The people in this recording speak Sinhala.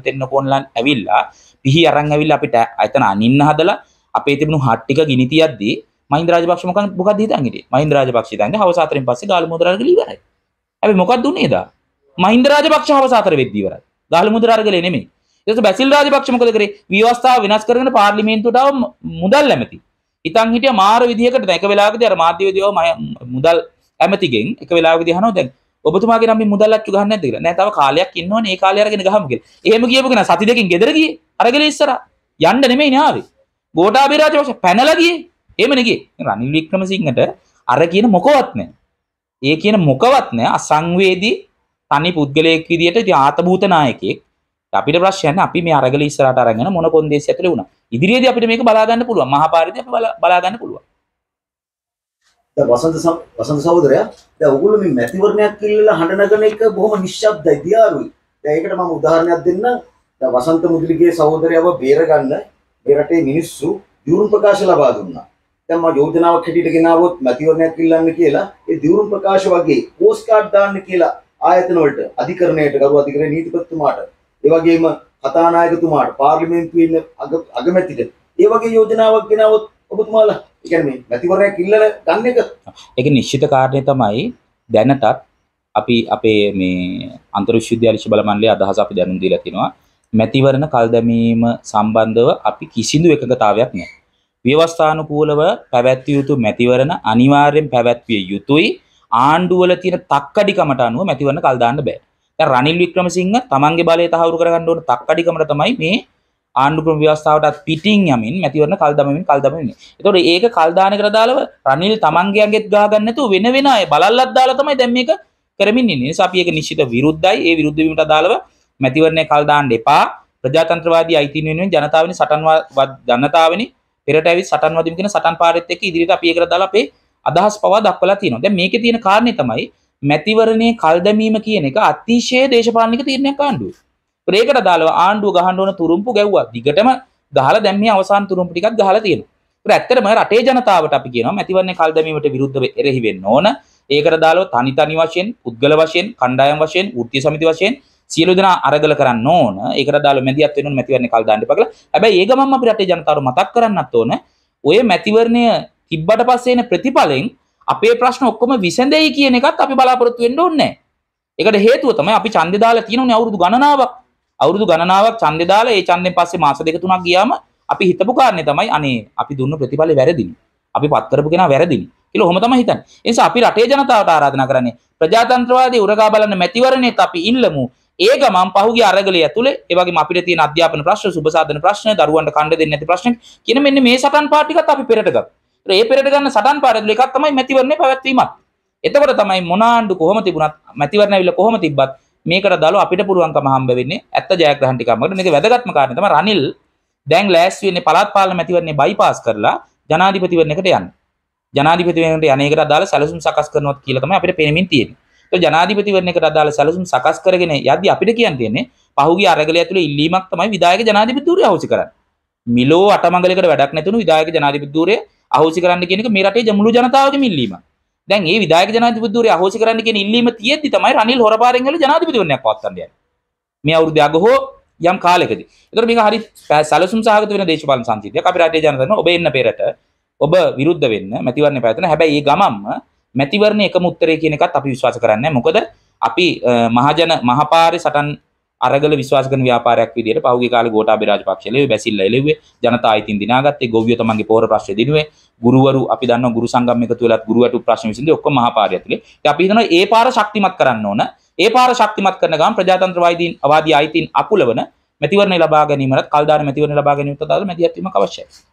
දෙන්න කොන්ලන් ඇවිල්ලා පිහි අරන් ඇවිල්ලා අපිට එතන අනින්න හදලා අපේ තිබුණු හට් ටික ගිනි තියද්දී මහින්ද රාජපක්ෂ මොකද හිතන් හිටියේ? මහින්ද රාජපක්ෂ හිතන්නේ හවස 4න් පස්සේ ගාලු මුද්‍ර අරගල ඉවරයි. හැබැයි මොකක්ද උනේ එදා? මහින්ද රාජපක්ෂ හවස 4 වෙද්දී ඉවරයි. ගාලු මුද්‍ර අරගලේ නෙමෙයි. ඊට පස්සේ බැසිල් රාජපක්ෂ මොකද කරේ? ව්‍යවස්ථාව වෙනස් කරගෙන පාර්ලිමේන්තුවට ආව මුදල් ඇමති. ඉතින් හිටියා මාර විදියකට දැන් එක වෙලාවකදී අර මාධ්‍යවේදියෝ මුදල් ඇමතිගෙන් එක වෙලාවකදී අහනවා දැන් ඔබතුමාගේ නම් මේ මුදල් අච්චු ගහන්නේ නැද්ද කියලා. නෑ තව කාලයක් ඉන්නවනේ ඒ කාලේ අරගෙන ගහමු කියලා. එහෙම කියපු කෙනා සති දෙකකින් ගෙදර ගියේ. අරගලේ ඉස්සරහා. යන්න නෙමෙයි නේ ආවේ. ගෝඨාභය රාජපක්ෂ පැනලා ගියේ. එහෙමනේ ගියේ. රනිල් වික්‍රමසිංහට අර කියන මොකවත් නැහැ. ඒ කියන මොකවත් නැහැ. අසංවේදී තනි පුද්ගලයෙක් විදියට ඉතින් ආතභූත නායකයෙක්. අපිට ප්‍රශ්නයක් නැහැ. අපි මේ අරගලේ ඉස්සරහට අරගෙන මොන කොන්දේසි ඇතුලේ වුණා. ඉදිරියේදී අපිට මේක බලා ගන්න පුළුවන්. මහපාරේදී අපි බලා ගන්න පුළුවන්. දැන් වසන්ත සහෝදරයා දැන් ඔයගොල්ලෝ මේ මැතිවරණයක් කිල්ලලා හඬ නගන එක බොහොම නිශ්ශබ්දයි දියාරුයි. දැන් ඒකට මම උදාහරණයක් දෙන්නම්. දැන් වසන්ත මුදලිගේ සහෝදරයව බේරගන්න මේ රටේ මිනිස්සු දියුණු ප්‍රකාශ ලබා දුන්නා. දැන් මම යෝජනාවක් හැටියට ගෙනාවොත් මැතිවරණයක් කිල්ලන්න කියලා ඒ දියුණු ප්‍රකාශ වගේ පෝස්ට් කාඩ් දාන්න කියලා ආයතන වලට අධිකරණයට ගරු අධිකරණ නීතිපතිතුමාට ඒ වගේම කතානායකතුමාට පාර්ලිමේන්තුවේ ඉන්න අගමැතිට ඒ වගේ යෝජනාවක් ගෙනාවොත් ඔබතුමාලා ඒ කියන්නේ මේ මැතිවරණයක් ඉල්ලන ගන්න එක ඒක නිශ්චිත කාරණේ තමයි දැනටත් අපි අපේ මේ අන්තර් විශ්වවිද්‍යාල බල මණ්ඩලයේ අදහස අපි දැනුම් දීලා තිනවා මැතිවරණ කල් දැමීම සම්බන්ධව අපි කිසිදු එකඟතාවයක් නැහැ. ව්‍යවස්ථානුකූලව පැවැත්විය යුතු මැතිවරණ අනිවාර්යෙන් පැවැත්විය යුතුයි. ආණ්ඩුවල තියෙන තක්කඩිකමට අනුව මැතිවරණ කල් දාන්න බෑ. දැන් රනිල් වික්‍රමසිංහ තමන්ගේ බලය තහවුරු කරගන්න ඕන තක්කඩිකමට තමයි මේ ආණ්ඩු ක්‍රම ව්‍යවස්ථාවට පිටින් යමින් මැතිවරණ කල් දමමින්. ඒතකොට ඒක කල් දාන එකට දාලව රනිල් තමන්ගේ අඟෙත් ගහ ගන්න නැතුව වෙන අය බලල්ලක් දාලා තමයි දැන් මේක කරමින් ඉන්නේ. ඒ නිසා අපි ඒක නිශ්චිත විරුද්ධයි. ඒ විරුද්ධ වීමට අදාළව මැතිවරණය කල් දාන්න එපා. ප්‍රජාතන්ත්‍රවාදී අයිතීන් වෙනුවෙන් ජනතාවනි පෙරට ඇවිත් සටන් වදිමු කියන සටන් පාරෙත් එක්ක ඉදිරියට අපි ඒකට දාලා අපේ අදහස් පවා දක්වලා තියෙනවා. දැන් මේකේ තියෙන කාරණේ තමයි මැතිවරණයේ කල් දැමීම කියන එක අතිශය දේශපාලනික තීරණයක් ආණ්ඩුවේ. ඒකට දාලා ආණ්ඩුව ගහන්න ඕන තුරුම්පු ගැව්වා. දිගටම ගහලා දැන් මේ අවසාන තුරුම්පු ටිකක් ගහලා තියෙනවා. ඒක ඇත්තටම රටේ ජනතාවට අපි කියනවා මැතිවරණයේ කල් දැමීමට විරුද්ධව එරෙහි වෙන්න ඕන. ඒකට දාලා තනි වශයෙන්, පුද්ගල වශයෙන්, කණ්ඩායම් වශයෙන්, වෘත්තීය සමිති වශයෙන් සියලු දෙනා අරගල කරන්න ඕන. ඒකට දාලා මැදිහත් වෙන්න ඕන මැතිවරණේ කල් දාන්න එපා කියලා. හැබැයි ඒ ගමන්ම අපි රටේ ජනතාවට මතක් කරන්නත් ඕන. ඔය මැතිවරණය තිබ්බට පස්සේ එන ප්‍රතිඵලෙන් අපේ ප්‍රශ්න ඔක්කොම විසඳෙයි කියන එකත් අපි බලාපොරොත්තු වෙන්න ඕනේ නැහැ. ඒකට හේතුව තමයි අපි ඡන්දේ දාලා තියෙනුනේ අවුරුදු ගණනාවක්. අවුරුදු ගණනාවක් ඡන්දේ දාලා ඒ ඡන්දෙන් පස්සේ මාස දෙක තුනක් ගියාම අපි හිතපු කාරණේ තමයි අනේ අපි දුන්න ප්‍රතිඵලෙ වැරදිනේ. අපි පත් කරපු කෙනා වැරදිනේ. කියලා ඔහොම තමයි හිතන්නේ. ඒ නිසා අපි රටේ ජනතාවට ආරාධනා කරන්නේ ප්‍රජාතන්ත්‍රවාදී උරගා බලන මැතිවරණෙත් අපි ඉල්ලමු. ඒ ගමන් පහුගිය අරගලයේ ඇතුලේ ඒ වගේම අපිට තියෙන අධ්‍යාපන ප්‍රශ්න, සුබසාධන ප්‍රශ්න, දරුවන්ට කණ්ඩ දෙන්නේ නැති ප්‍රශ්න කියන මෙන්න මේ සටන් පාට ටිකත් අපි පෙරට ගමු. ඒ පෙරට ගන්න සටන් පාට ඇතුලේ එකක් තමයි මැතිවරණේ පැවැත්වීමත්. එතකොට තමයි මොන ආණ්ඩු කොහොම තිබුණත් මැතිවරණ ඇවිල්ලා කොහොම තිබ්බත් මේකට දාලා අපිට පුළුවන්කම හම්බ වෙන්නේ ඇත්ත ජයග්‍රහණ ටිකක්. මොකද මේක වැදගත්ම කාරණේ තමයි රනිල් දැන් ලෑස්ති වෙන්නේ පළාත් පාලන මැතිවරණේ බයිපාස් කරලා ජනාධිපතිවරණයකට යන්න. ජනාධිපතිවරණයට යන්නේකට අදාළ සැලසුම් සකස් කරනවත් කියලා තමයි අපිට පෙනෙමින් තියෙන්නේ. ඒ ජනාධිපතිවරණයකට අදාළ සැලසුම් සකස් කරගෙන යද්දී අපිට කියන්න තියෙන්නේ පහුගිය අරගලය ඇතුලේ ඉල්ලීමක් තමයි විධායක ජනාධිපති ධූරය අහෝසි කරන්නේ. මිලෝ අටමංගලයකට වැඩක් නැතුණු විධායක ජනාධිපති ධූරය අහෝසි කරන්න කියන එක මේ රටේ මුළු ජනතාවගේම ඉල්ලීමක්. දැන් මේ විධායක ජනාධිපති ධූරය අහෝසි කරන්න කියන ඉල්ලීම තියෙද්දි තමයි රනිල් හොරපාරෙන් ගල ජනාධිපතිවරණයක් පවත්වන්න යන්නේ. මේ අවුරුදු අගහෝ යම් කාලයකදී. ඒතර මේක හරි සැලසුම් සහගත වෙන දේශපාලන සංසිද්ධියක්. අපි රටේ ජනතාවන ඔබ එන්න පෙරට ඔබ විරුද්ධ වෙන්න මැතිවරණය පැවැත්වෙන. හැබැයි මේ ගමම්ම මැතිවරණයේ එකම උත්තරය කියන එකත් අපි විශ්වාස කරන්නේ නැහැ. මොකද අපි මහපාරේ සටන් අරගල විශ්වාස කරන ව්‍යාපාරයක් විදියට පහුගිය කාලේ ගෝඨාභය රාජපක්ෂ එළෙව්වේ බැසිල්ලා එළෙව්වේ ජනතා අයිතින් දිනාගත්තේ ගොවියෝ තමන්ගේ පොහොර ප්‍රශ්න දිනුවේ ගුරුවරු අපි දන්නවා ගුරු සංගම් එකතු වෙලත් ගුරුවරු ප්‍රශ්න විසඳේ ඔක්කොම මහපාරය ඇතුලේ. ඉතින් අපි හිතනවා ඒ පාර ශක්තිමත් කරන්න ඕන. ඒ පාර ශක්තිමත් කරන ගමන් ප්‍රජාතන්ත්‍රවාදී අයිතින් අකුලවන මැතිවරණය ලබා ගැනීමකට කල්දාන මැතිවරණය ලබා ගැනීමට අදාළ මැදිහත් වීමක් අවශ්‍යයි.